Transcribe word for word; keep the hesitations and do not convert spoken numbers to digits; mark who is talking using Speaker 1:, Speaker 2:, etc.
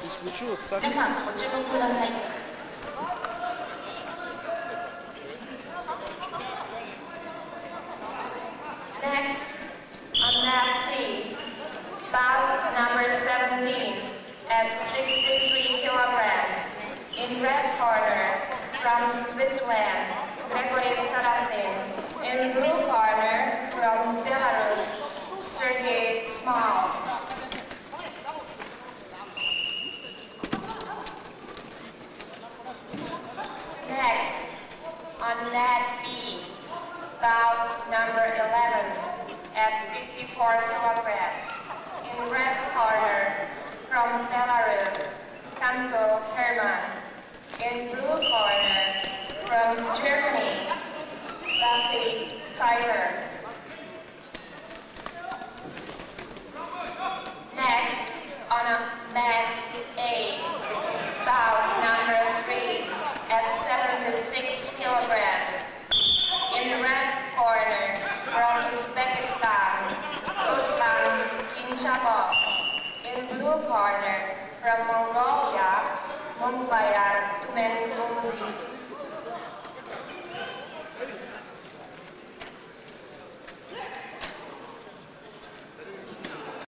Speaker 1: исключил отца.
Speaker 2: 皆さんご注目ください。Next, on that C, bout number seventeen at sixty-three kilograms. In red corner, from Switzerland, Gregory Sarasin. In blue corner, from Belarus, Sergey Small. Next, on net B, bout number eleven at fifty-four kilograms. In red corner, from Belarus, Kanto Herman. In blue corner, from Germany, Lasse Tyler. Next, on a net A, bout number three at seventy-six kilograms. In the red corner, from Uzbekistan, Ruslan Kinchabov. In blue corner, from Mongolia, Mumbayar Tumenluzi.